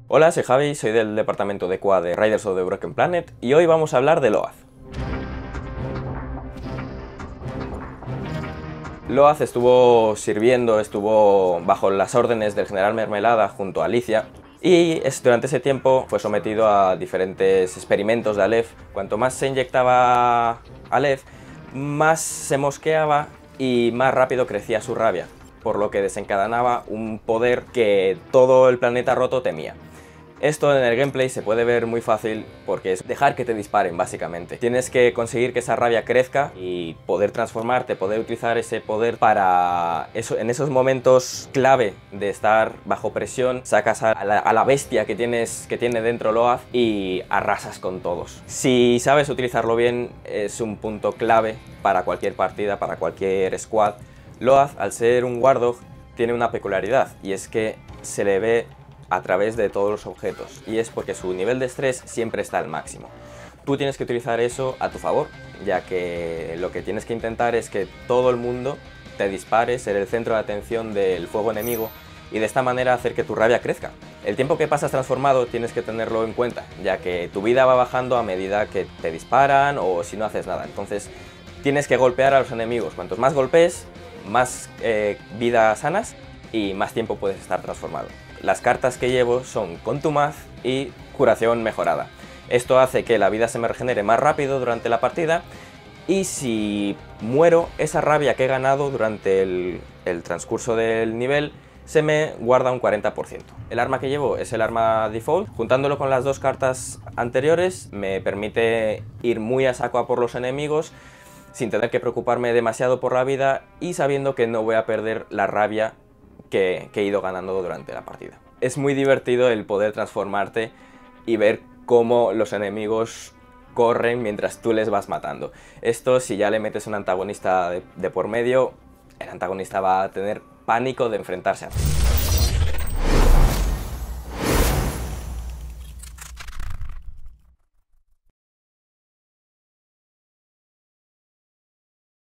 Hola, soy Javi, soy del departamento de QA de Riders of the Broken Planet y hoy vamos a hablar de Loath. Loath estuvo bajo las órdenes del general Mermelada junto a Alicia y durante ese tiempo fue sometido a diferentes experimentos de Aleph. Cuanto más se inyectaba Aleph, más se mosqueaba y más rápido crecía su rabia, por lo que desencadenaba un poder que todo el planeta roto temía. Esto en el gameplay se puede ver muy fácil porque es dejar que te disparen, básicamente. Tienes que conseguir que esa rabia crezca y poder transformarte, poder utilizar ese poder para eso. En esos momentos clave de estar bajo presión, sacas a la bestia que tiene dentro Loath y arrasas con todos. Si sabes utilizarlo bien, es un punto clave para cualquier partida, para cualquier squad. Loath, al ser un Wardog, tiene una peculiaridad y es que se le ve a través de todos los objetos, y es porque su nivel de estrés siempre está al máximo. Tú tienes que utilizar eso a tu favor, ya que lo que tienes que intentar es que todo el mundo te dispare, ser el centro de atención del fuego enemigo y de esta manera hacer que tu rabia crezca. El tiempo que pasas transformado tienes que tenerlo en cuenta, ya que tu vida va bajando a medida que te disparan o si no haces nada. Entonces tienes que golpear a los enemigos. Cuantos más golpes, más vida sanas y más tiempo puedes estar transformado. Las cartas que llevo son Contumaz y Curación Mejorada. Esto hace que la vida se me regenere más rápido durante la partida y si muero, esa rabia que he ganado durante el transcurso del nivel se me guarda un 40%. El arma que llevo es el arma default. Juntándolo con las dos cartas anteriores me permite ir muy a saco a por los enemigos sin tener que preocuparme demasiado por la vida y sabiendo que no voy a perder la rabia que he ido ganando durante la partida. Es muy divertido el poder transformarte y ver cómo los enemigos corren mientras tú les vas matando. Esto, si ya le metes un antagonista de por medio, el antagonista va a tener pánico de enfrentarse a ti.